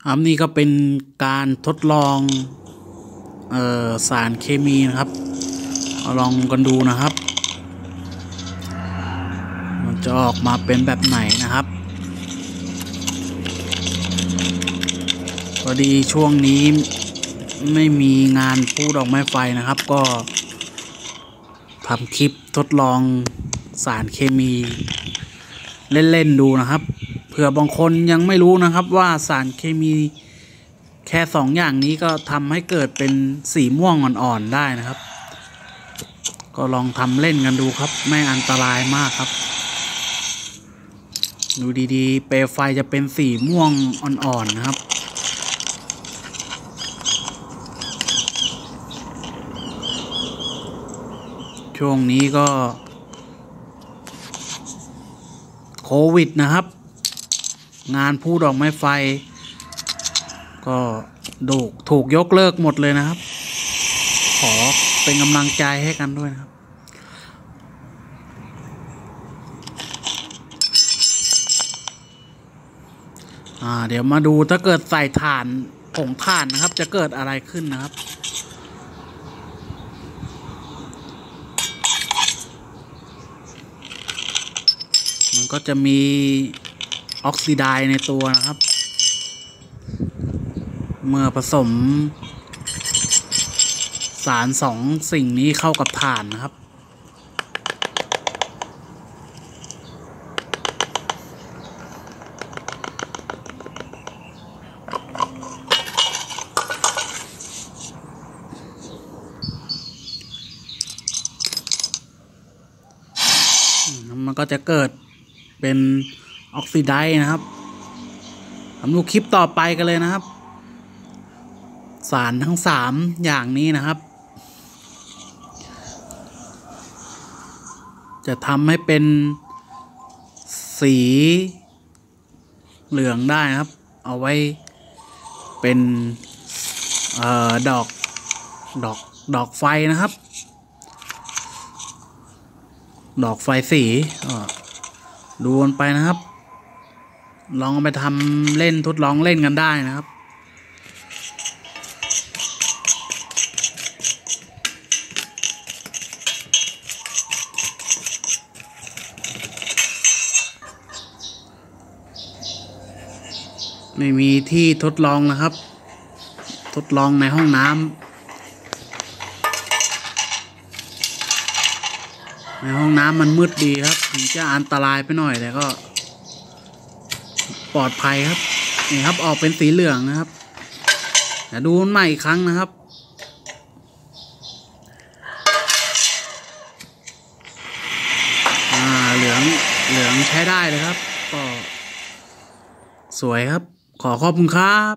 นี่ก็เป็นการทดลองสารเคมีนะครับลองกันดูนะครับมันจะออกมาเป็นแบบไหนนะครับพอดีช่วงนี้ไม่มีงานพูดดอกไม้ไฟนะครับก็ทำคลิปทดลองสารเคมีเล่นๆดูนะครับเผื่อบางคนยังไม่รู้นะครับว่าสารเคมีแค่2 อย่างนี้ก็ทำให้เกิดเป็นสีม่วงอ่อนๆได้นะครับก็ลองทำเล่นกันดูครับไม่อันตรายมากครับดูดีๆเปลวไฟจะเป็นสีม่วงอ่อนๆนะครับช่วงนี้ก็โควิดนะครับงานพูดดอกไม้ไฟก็ถูกยกเลิกหมดเลยนะครับขอเป็นกำลังใจให้กันด้วยนะครับเดี๋ยวมาดูถ้าเกิดใส่ถ่านผงถ่านนะครับจะเกิดอะไรขึ้นนะครับมันก็จะมีออกซิไดซ์ในตัวนะครับเมื่อผสมสาร2 สิ่งนี้เข้ากับถ่านนะครับมันก็จะเกิดเป็นออกซิไดซ์นะครับทำดูคลิปต่อไปกันเลยนะครับสารทั้ง3 อย่างนี้นะครับจะทำให้เป็นสีเหลืองได้นะครับเอาไว้เป็นดอกไฟนะครับดอกไฟสีดูกันไปนะครับลองไปทำเล่นทดลองเล่นกันได้นะครับไม่มีที่ทดลองนะครับทดลองในห้องน้ำมันมืดดีครับถึงจะอันตรายไปหน่อยแต่ก็ปลอดภัยครับนี่ครับออกเป็นสีเหลืองนะครับเดี๋ยวดูมันใหม่อีกครั้งนะครับเหลืองใช้ได้เลยครับก็สวยครับขอบคุณครับ